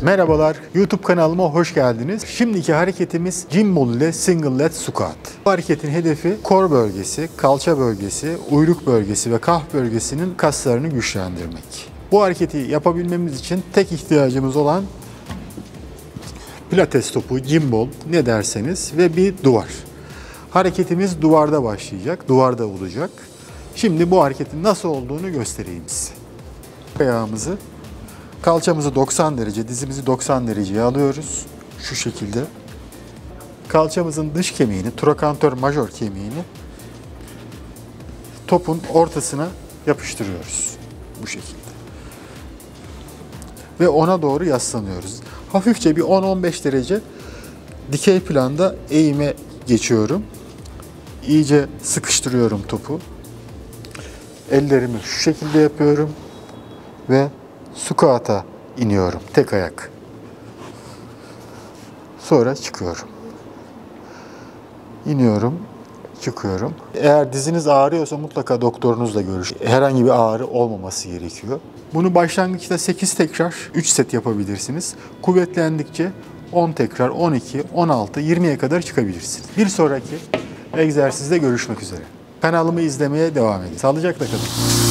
Merhabalar, YouTube kanalıma hoş geldiniz. Şimdiki hareketimiz Gimbal ile Single Leg Squat. Bu hareketin hedefi kor bölgesi, kalça bölgesi, uyluk bölgesi ve kah bölgesinin kaslarını güçlendirmek. Bu hareketi yapabilmemiz için tek ihtiyacımız olan pilates topu, gimbal ne derseniz ve bir duvar. Hareketimiz duvarda başlayacak, duvarda olacak. Şimdi bu hareketin nasıl olduğunu göstereyim size. Ayağımızı, kalçamızı 90 derece, dizimizi 90 dereceye alıyoruz. Şu şekilde. Kalçamızın dış kemiğini, trokantör major kemiğini topun ortasına yapıştırıyoruz. Bu şekilde. Ve ona doğru yaslanıyoruz. Hafifçe bir 10-15 derece dikey planda eğime geçiyorum. İyice sıkıştırıyorum topu. Ellerimi şu şekilde yapıyorum ve squat'a iniyorum. Tek ayak. Sonra çıkıyorum. İniyorum, çıkıyorum. Eğer diziniz ağrıyorsa mutlaka doktorunuzla görüşün. Herhangi bir ağrı olmaması gerekiyor. Bunu başlangıçta 8 tekrar 3 set yapabilirsiniz. Kuvvetlendikçe 10 tekrar, 12, 16, 20'ye kadar çıkabilirsiniz. Bir sonraki egzersizde görüşmek üzere. Kanalımı izlemeye devam edin. Sağlıcakla kalın.